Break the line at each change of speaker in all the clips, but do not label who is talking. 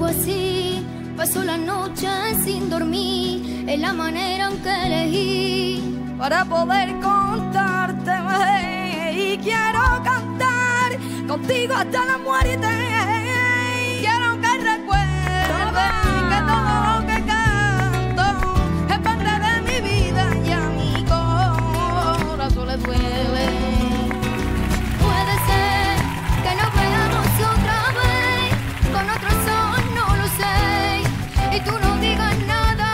así, paso la noche sin dormir, es la manera en que elegí para poder contarte, y quiero cantar contigo hasta la muerte. Quiero que recuerdes que todo lo que canto es parte de mi vida y a mi corazón le duele. Puede ser que nos veamos otra vez con otro sol, no lo sé, y tú no digas nada.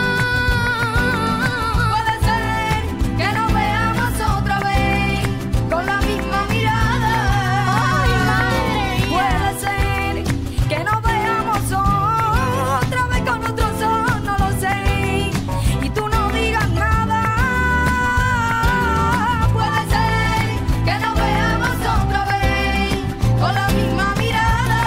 Puede ser que nos veamos otra vez con la misma mirada. Ay, madre. Puede ser que nos veamos otra vez con otro sol, no lo sé, y tú no digas nada. Puede ser que nos veamos otra vez con la misma mirada.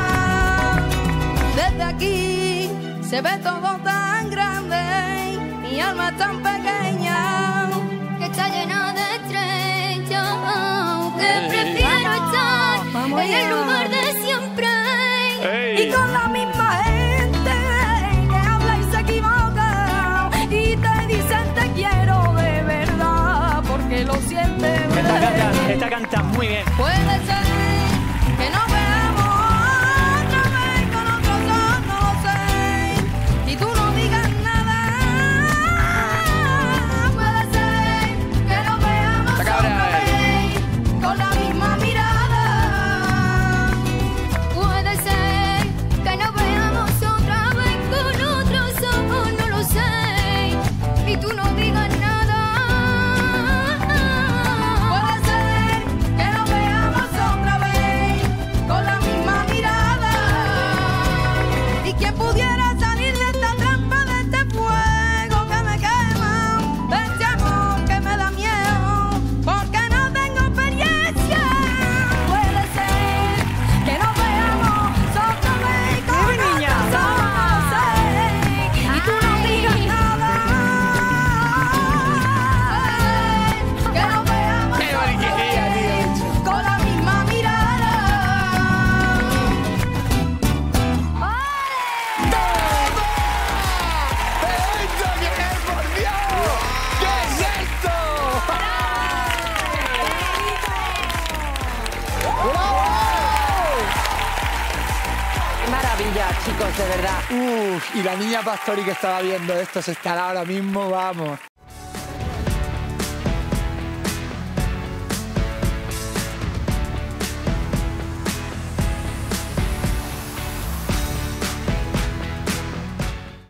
Desde aquí se ve todo tan grande, mi alma tan pequeña que está llena de estrellas, que prefiero estar en el lugar de siempre. Y con la misma gente que habla y se equivoca y te dicen te quiero de verdad porque lo siente.
Esta canta muy bien.
Puede ser que nos veamos otra vez con otro sol, no lo sé, y tú no digas nada. Puede ser que nos veamos otra vez con la misma mirada. Puede ser que nos veamos otra vez con otro sol, no lo sé, y tú no digas nada. Puede ser que nos veamos otra vez con la misma mirada. Y quien pudiera salir de esta trampa, de este fuego que me quema, de este amor que me da miedo, porque no tengo experiencia. Puede ser que nos veamos otra vez con otro sol, no lo sé, y tú no digas nada. Que nos veamos
Qué
otra
boniquería,
vez con la misma mirada.
¿Pero esto qué es, por Dios? ¿Qué es esto? ¡Bravo!
Qué maravilla, chicos, de verdad.
Y la niña Pastori que estaba viendo esto se estará ahora mismo, vamos.